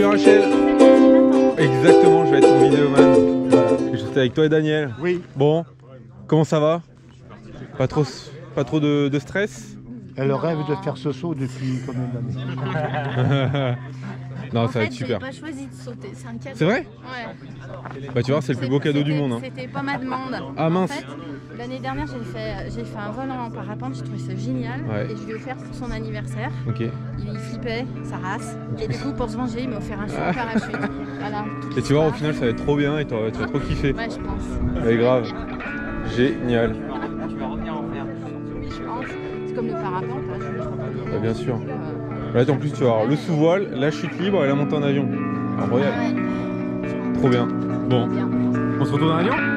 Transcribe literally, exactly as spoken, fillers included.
Salut Rachel. Exactement, je vais être ton vidéoman. Voilà. Je suis avec toi et Daniel. Oui. Bon, comment ça va? Pas trop, pas trop de, de stress? Elle rêve de faire ce saut depuis combien d'années? Non, en ça va fait, être super. J'ai pas choisi de sauter, c'est un cadeau. C'est vrai? Ouais. Bah tu vois, c'est le plus beau cadeau du monde. Hein. C'était pas ma demande. Ah mince. En fait, l'année dernière, j'ai fait, j'ai fait un vol en parapente, j'ai trouvé ça génial. Ouais. Et je lui ai offert pour son anniversaire. Ok. Il, il flippait, sa race. Et du coup, pour se venger, il m'a offert un saut en parachute. Voilà. Et tu vois, au final, ça va être trop bien et tu vas trop kiffer. Ouais, je pense. Ouais, grave. Génial. Tu vas revenir en faire. Oui, je pense. C'est comme le parapente, hein, je me reviens. Bah, bien sûr. Euh... Là, en plus, tu vas avoir le sous-voile, la chute libre et la montée en avion. Incroyable. Ouais. Trop bien. Bon, Bien. on se retrouve dans l'avion?